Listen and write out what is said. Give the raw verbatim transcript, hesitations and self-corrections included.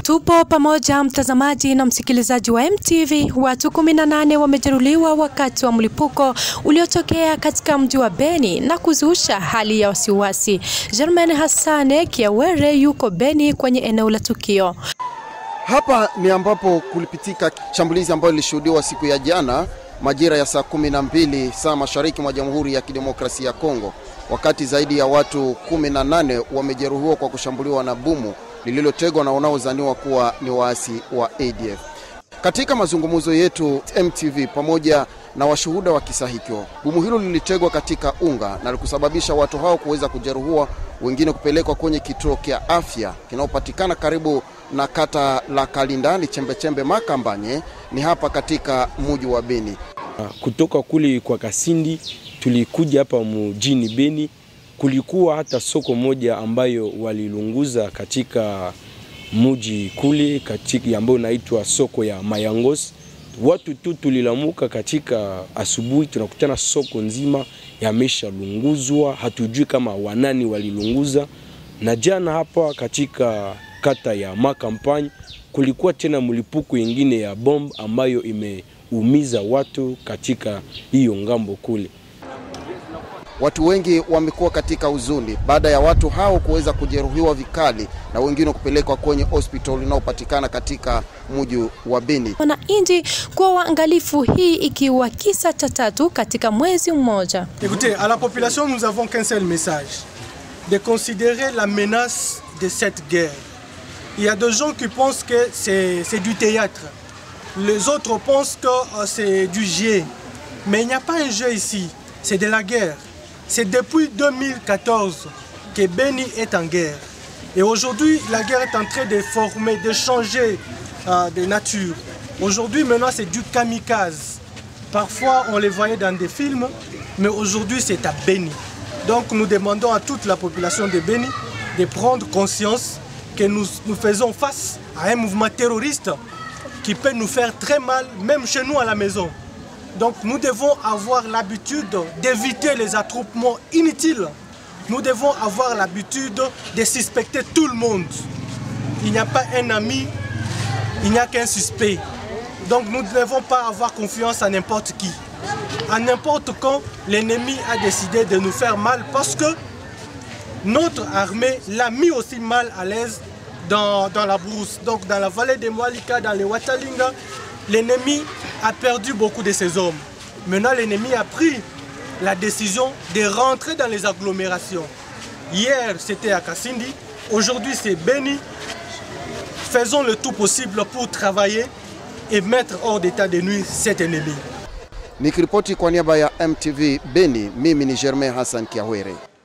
Tupo pamoja mtazamaji na msikilizaji wa M T V. Watu kumi na nane wamejeruhiwa wakati wa mlipuko uliotokea katika mji wa Beni na kuzusha hali ya wasiwasi. Germaine Hassane Kiawere yuko Beni kwenye eneo la tukio. Hapa ni ambapo kulipitika shambulizi ambalo lilishuhudiwa siku ya jana majira ya saa kumi na mbili saa mashariki mwa Jamhuri ya Kidemokrasia ya Kongo, wakati zaidi ya watu kumi na nane wamejeruhiwa kwa kushambuliwa na bomu lililotegwa na wanaozaniwa kuwa ni waasi wa A D F. Katika mazungumzo yetu M T V pamoja na washuhuda wa kisa hicho, bomu hilo lilitegwa katika unga na kusababisha watu hao kuweza kujeruhiwa, wengine kupelekwa kwenye kituo cha afya kinachopatikana karibu na kata la Kalindani chembe chembe Makambanye, ni hapa katika mji wa Beni. Kutoka kule kwa Kasindi tulikuja hapa mjini Beni. Kulikuwa hata soko moja ambayo walilunguza katika mji kule katika ambayo inaitwa soko ya Mayangos. Watu tu tulilamuka katika asubuhi, tunakutana soko nzima yameshalunguzwa, hatujui kama wanani walilunguza. Na jana hapa katika kata ya Makampanye kulikuwa tena mlipuko mwingine ya bomb ambayo imeumiza watu katika hiyo ngambo kule. Watu wengi wamekuwa katika huzuni baada ya watu hao kuweza kujeruhiwa vikali na wengine kupelekwa kwenye hospital inayopatikana katika mji wa Beni. Wananchi kwa waangalifu, hii ikiwa kisa cha tatu katika mwezi mmoja. Écoutez, à la population nous avons qu'un seul message, de considérer la menace de cette guerre. Il y a des gens qui pensent que c'est du théâtre. Les autres pensent que uh, c'est du jeu. Mais il n'y a pas un jeu ici, c'est de la guerre. C'est depuis deux mille quatorze que Beni est en guerre. Et aujourd'hui, la guerre est en train de former, de changer uh, de nature. Aujourd'hui, maintenant, c'est du kamikaze. Parfois, on les voyait dans des films, mais aujourd'hui, c'est à Beni. Donc, nous demandons à toute la population de Beni de prendre conscience que nous, nous faisons face à un mouvement terroriste qui peut nous faire très mal, même chez nous à la maison. Donc nous devons avoir l'habitude d'éviter les attroupements inutiles. Nous devons avoir l'habitude de suspecter tout le monde. Il n'y a pas un ami, il n'y a qu'un suspect. Donc nous ne devons pas avoir confiance à n'importe qui. À n'importe quand, l'ennemi a décidé de nous faire mal parce que notre armée l'a mis aussi mal à l'aise dans, dans la brousse. Donc dans la vallée des Moalika, dans les Watalinga, l'ennemi a perdu beaucoup de ses hommes. Maintenant, l'ennemi a pris la décision de rentrer dans les agglomérations. Hier, c'était à Kasindi. Aujourd'hui, c'est Beni. Faisons le tout possible pour travailler et mettre hors d'état de nuire cet ennemi. Nikiripoti kwa niaba ya M T V Beni, mimi ni Germaine Hassane Kiawere.